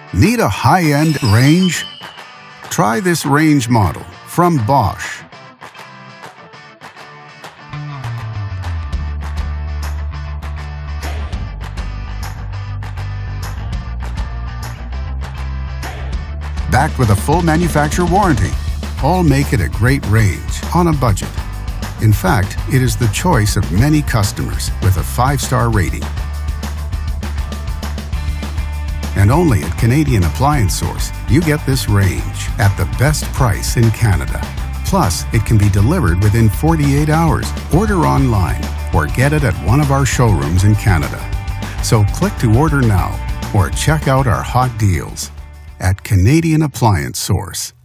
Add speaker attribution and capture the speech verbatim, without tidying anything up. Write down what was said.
Speaker 1: Need a high-end range? Try this range model from Bosch. Backed with a full manufacturer warranty, all make it a great range on a budget. In fact, it is the choice of many customers with a five-star rating. And only at Canadian Appliance Source, you get this range at the best price in Canada. Plus, it can be delivered within forty-eight hours. Order online or get it at one of our showrooms in Canada. So click to order now or check out our hot deals at Canadian Appliance Source.